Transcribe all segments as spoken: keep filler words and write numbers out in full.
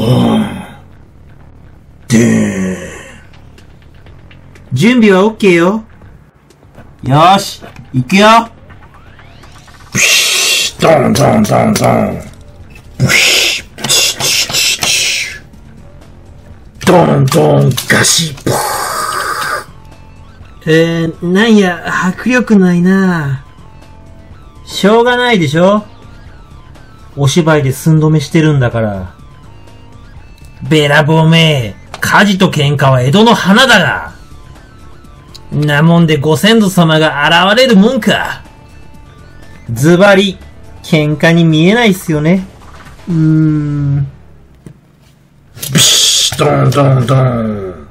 で準備は OK よ。よーし、行くよ。 プシッ、ドンドンドンドン。プシッ、プシッ、プシッ、プシッ。ドンドン、ガシッ。 えー、なんや、迫力ないな。しょうがないでしょ。お芝居で寸止めしてるんだから。べらぼうめ、火事と喧嘩は江戸の花だが。なもんでご先祖様が現れるもんか。ズバリ、喧嘩に見えないっすよね。うーん。 ビシッ、ドンドンドン。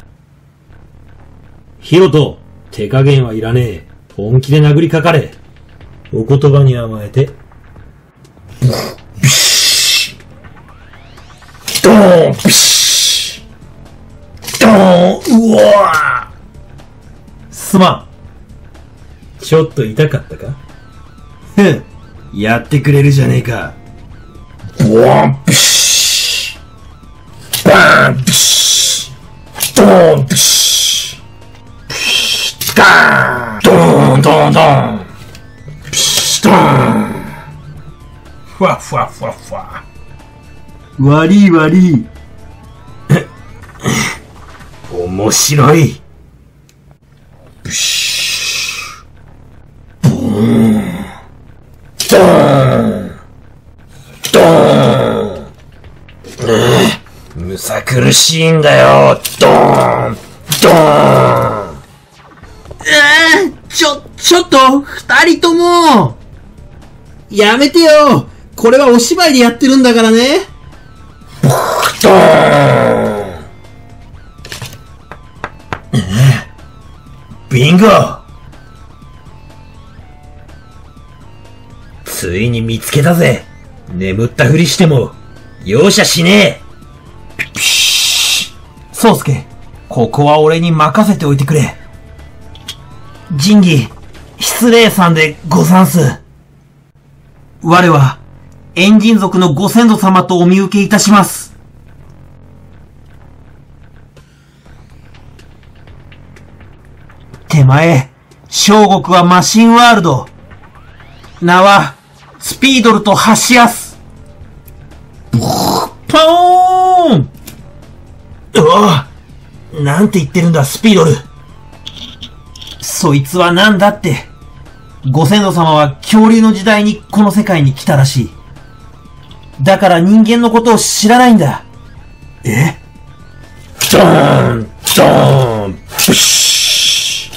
ヒロト、手加減はいらねえ。本気で殴りかかれ。お言葉に甘えて。 ビシッ。ドン、ビシッ。ドン、うわすまん。ちょっと痛かったか？ ふん、やってくれるじゃねえか。 ボワン、ビシッ。バーン、ビシッ。ドン、ビシッ。ビシッ、ダーン。ドン、ドン、ドン。ビシッ、ドン。ふわふわふわふわ。 悪い悪い。 面白い。 ブシュー。ボーン。ドーン。ドーン。むさ苦しいんだよ。ドーン。ドーン。 えー、ちょ、ちょっと、二人ともやめてよ。これはお芝居でやってるんだからね。 ドーン。ビンゴ。ついに見つけたぜ。眠ったふりしても容赦しねえ。ピシッ。宗介、ここは俺に任せておいてくれ。仁義、失礼さんでござんす。我は、円人族のご先祖様とお見受けいたします。手前、小国はマシンワールド。名は、スピードルとハシアス。ポーン。うわ、なんて言ってるんだ、スピードル。そいつはなんだって。ご先祖様は恐竜の時代にこの世界に来たらしい。だから人間のことを知らないんだ。え？ ドーン、ドーン、プシ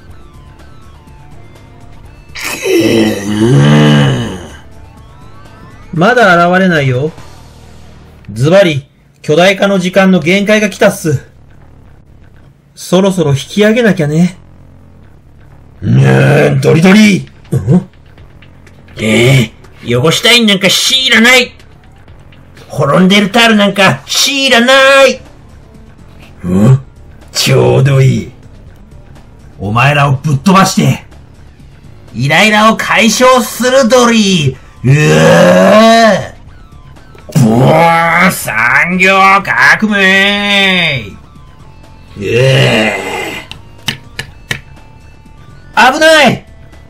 ー。まだ現れないよ。ズバリ、巨大化の時間の限界が来たっす。そろそろ引き上げなきゃね。 うーん、ドリドリ。 うん？ ええー、汚したいなんか強いらない。滅んでるタールなんか強いらない。うん？ちょうどいい。 お前らをぶっ飛ばして、イライラを解消するドリー。うー。 ボーン、産業革命。 ええー。危ない。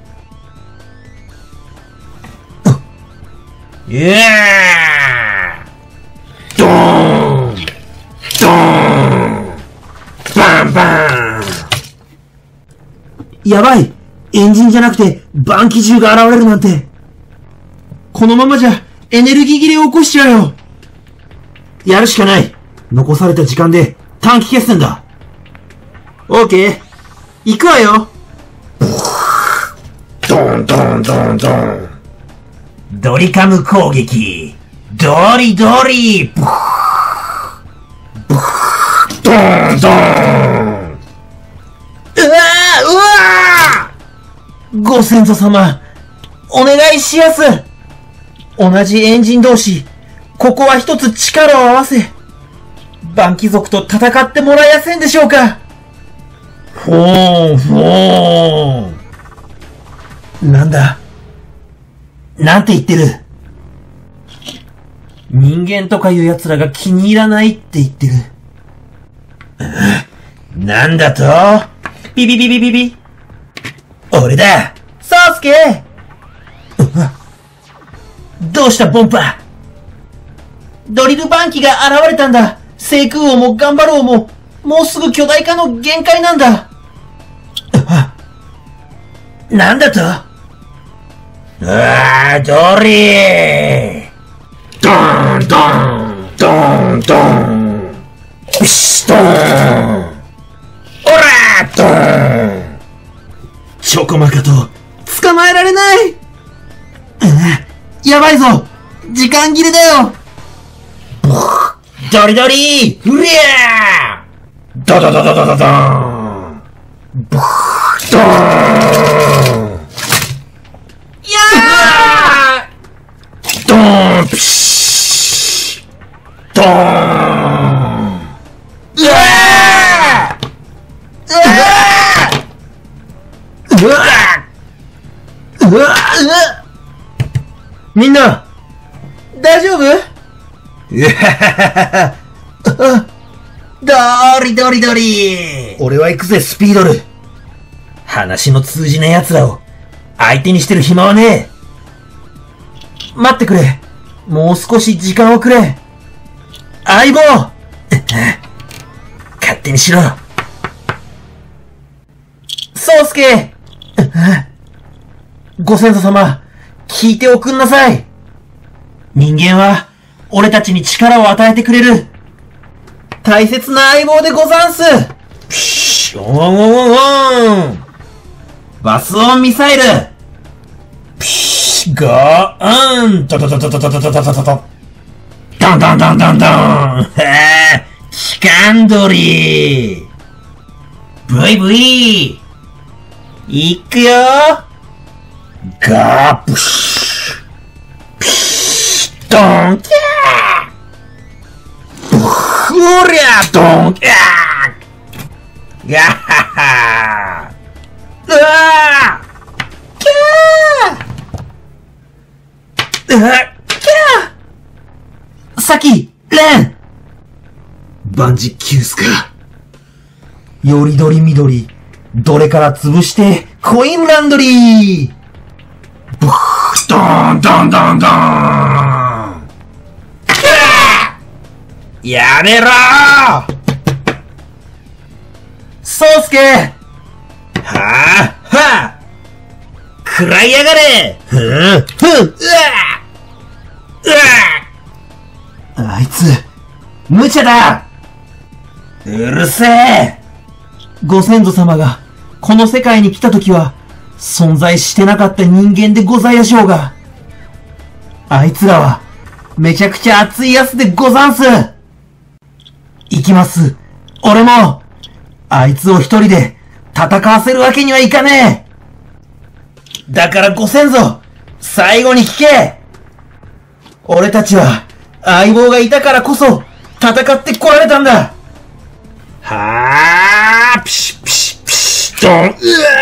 いやー。ドーン。ドーン。バンバン。 やばい。エンジンじゃなくて、バンキ銃が現れるなんて。このままじゃ、エネルギー切れを起こしちゃうよ。やるしかない。残された時間で、短期決戦だ。オーケー。行くわよ。 ドンドンドンドン。 ドリカム攻撃。ドリドリ。ブーブードンドン。 うわーうわーご先祖様、お願いしやす。同じエンジン同士、ここは一つ力を合わせ、バン貴族と戦ってもらえやせんでしょうか。 フォーン、フォーン。 なんだ。なんて言ってる。 人間とかいう奴らが気に入らないって言ってる。 なんだと？ ビビビビビビ。 俺だ。 サスケ。 どうしたボンパ？ ドリルバンキが現れたんだ。聖空王も頑張ろうも、もうすぐ巨大化の限界なんだ。 なんだと？うわー、ドリー！ドーンドーンドーンドーンピシッドーンオラードーンチョコマカと捕まえられない。やばいぞ、時間切れだよ。 ドリドリーうりゃードドドドドドドーンブードーンやードーンピシッドーンうわーうわーうわーうわーみんな大丈夫？ うわドリドリドリ俺は行くぜ、スピードル。 話の通じない奴らを相手にしてる暇はねえ。待ってくれ。もう少し時間をくれ。相棒勝手にしろ。 宗介ご先祖様、聞いておくんなさい。人間は俺たちに力を与えてくれる大切な相棒でござんす。 ピシッオンオンオンオンバスオンミサイルピシッゴーオントトトトトトトトトトトドンドンドンドンドンはぁ機関鳥ブイブイいくよガープシュピシッドンキャーうりゃドンキャーガハハうわーキャーうわキャーサキ、レン万事休すかよりどりみどりどれから潰してコインランドリーブードンドンドンドンやめろー宗介はぁはぁ食らいやがれふんふんうわうわあいつ無茶だ。 うるせえご先祖様がこの世界に来た時は存在してなかった人間でございやしょうが、あいつらはめちゃくちゃ熱いやつでござんす。行きます。俺もあいつを一人で戦わせるわけにはいかねえ。だからご先祖、最後に聞け。俺たちは相棒がいたからこそ戦ってこられたんだ。 はぁピシピシピシドンうわ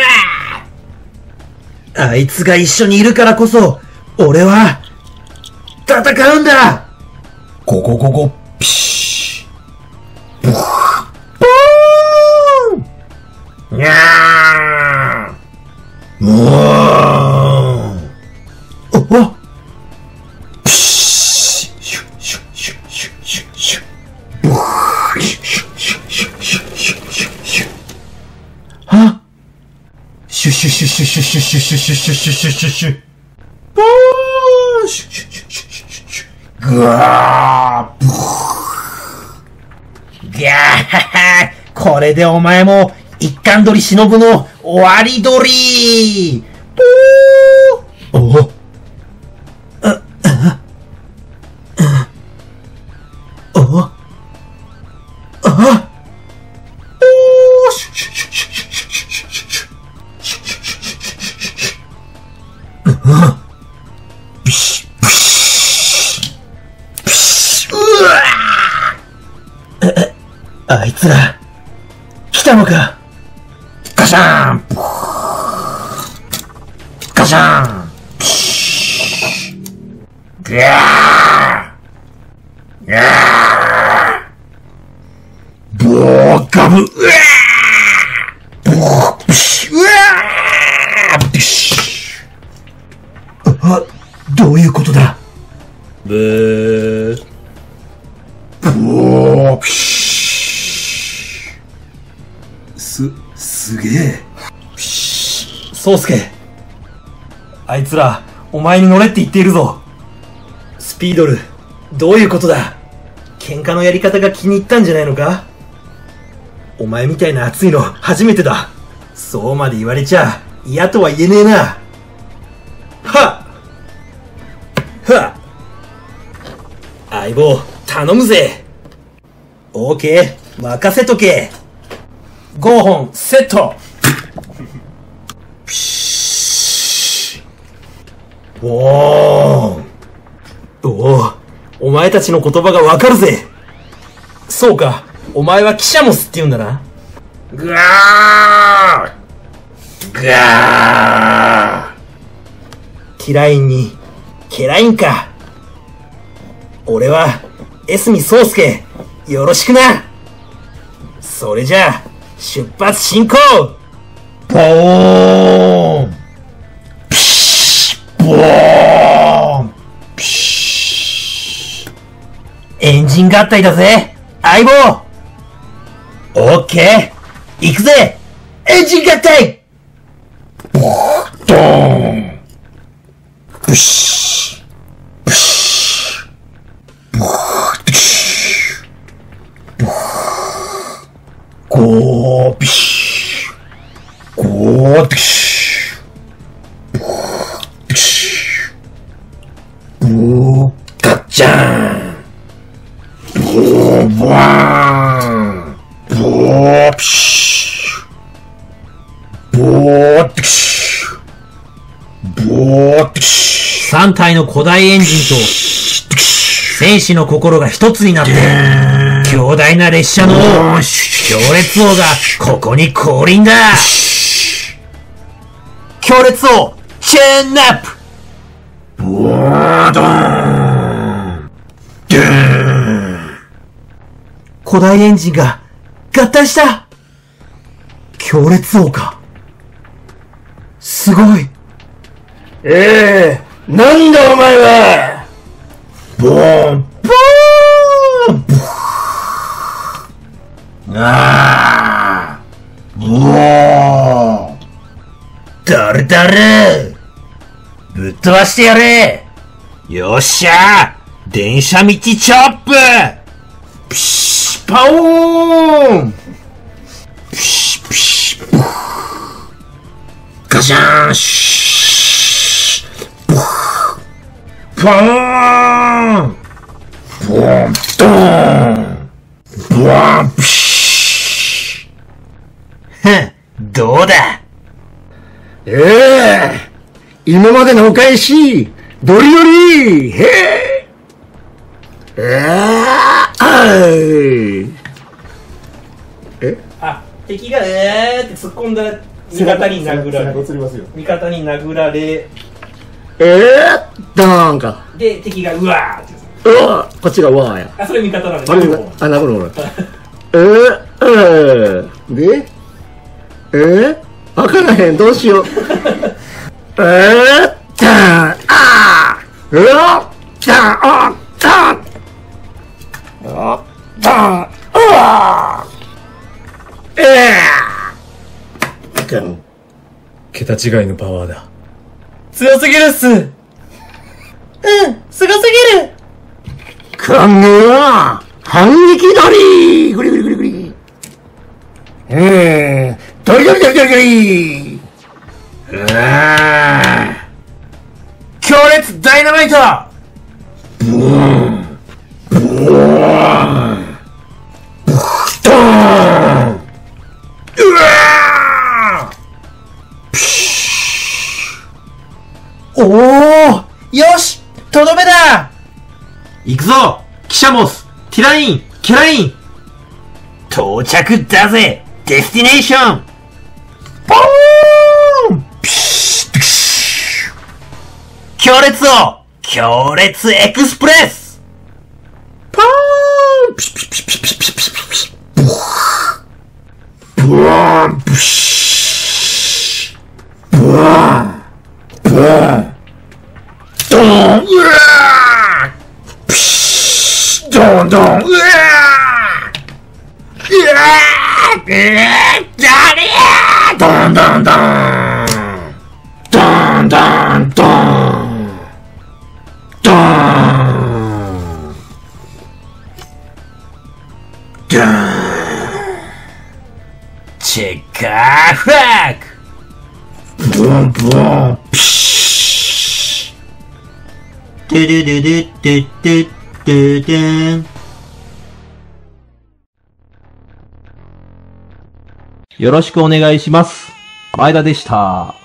あいつが一緒にいるからこそ俺は戦うんだ。 ゴゴゴゴピシブーブーンにゃーうわーおおピシシュシュシュシュシュシュブーシュシュシュシュシュシュシュシュはシュシュシュシュシュシュシュシュシュシュシュシュシュシュブーシュシュシュシュシュシュぐわーブーギャーハハこれでお前も一貫鳥忍の終わり鳥ブーおおああおおあビシッビシッビシッうわああいつら来たのか。 ガシャンガシャンギャーボーガブ、うわーボープシュ、うわープシュ。あ、どういうことだ。 ブー。 ボープシュ。 す、すげえ。宗介。あいつら、お前に乗れって言っているぞ。スピードル、どういうことだ。喧嘩のやり方が気に入ったんじゃないのか。お前みたいな熱いの初めてだ。そうまで言われちゃ嫌とは言えねえな。はっはっ相棒頼むぜ。オーケー任せとけ。ごほんセット。おーおお、お前たちの言葉がわかるぜ。そうか、お前はキシャモスって言うんだな。 ぐわーぐわーティラインにケラインか。俺はエスミ宗介、よろしくな。それじゃあ出発進行。 ボーンピシッボーンピシッ。 エンジン合体だぜ相棒。オッケー行くぜエンジン合体。 ボードーンプシップシッボーピシッボーゴーピシッゴーピシッボーピシッボーガッチャンボーワンボーピシッボーピシッボーピシッ。 さん体の古代エンジンと戦士の心が一つになって強大な列車の王強烈王がここに降臨だ。強烈王チェーンナップ。 ボードーンドーン。 古代エンジンが合体した。強烈王か。すごい。 ええー、なんだお前は。ボーンボーンボーンあーボーン。 だるだるぶっ飛ばしてやれ。よっしゃ電車道チョップ。 ピシッパオーンピシッピシッガシャンシュボーンボーンドーンボーンピシふん、どうだ。 ええー、今までのお返しドリドリへええー、あいえあ、敵がえーって突っ込んだら味方に殴られ味方に殴られえー、ダーンかで敵がうわーってうわこっちがわーやあ、それ味方なんであれあ、殴るのえー、えー、でえー、わからへんどうしようえー、ダーンあーうわダーンあーダーンあダーンうわーえー桁違いのパワーだ。 強すぎるっす。うん、すごすぎる。 かんねえわ反撃ドリーグリグリグリグリえー、ドリドリドリドリドリうわ強烈ダイナマイト。 ブーンブーンブーンうわおお、よし、とどめだ。行くぞ、キシャモス、ティライン、ケライン。到着だぜ、デスティネーション。 ボーンピシッピシッ強烈王、強烈エクスプレス。 ポーンーンピシピシピシピシピシピシピシブワーンブシーブワーンブワーンドーンうわーピシードーンドーンうわーうわーうわー誰やドーンドーンドーンドーンドーンドーンドーンドーンチェッカーフラッグブンブンピシトゥルルルトゥトゥトゥトゥン。よろしくお願いします。前田でした。